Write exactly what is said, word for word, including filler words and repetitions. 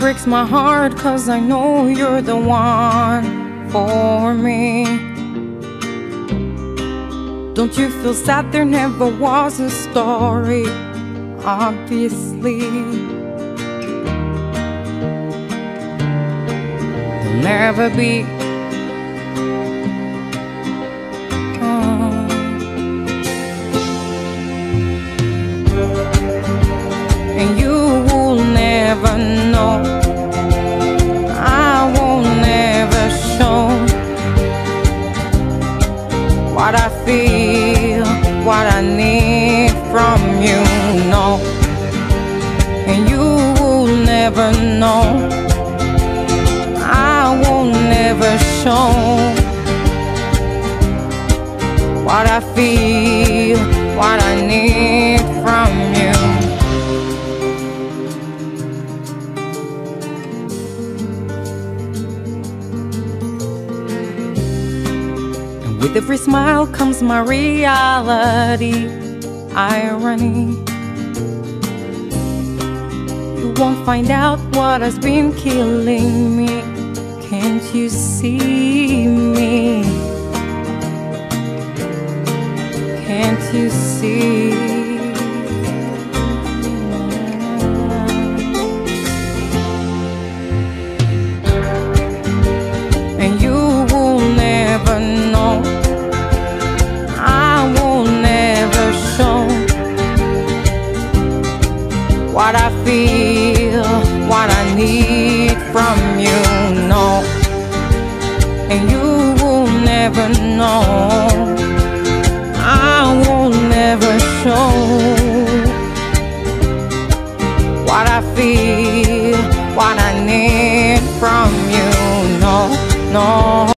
breaks my heart, 'cause I know you're the one for me. Don't you feel sad? There never was a story, obviously. There'll never be. Oh. And you will never know. I won't never show what I feel, what I need from you, no. And you will never know. I will never show what I feel, what I need from you. With every smile comes my reality, irony. You won't find out what has been killing me. Can't you see me? Can't you see? And you will never know. What I feel, what I need from you, no. And you will never know. I will never show what I feel.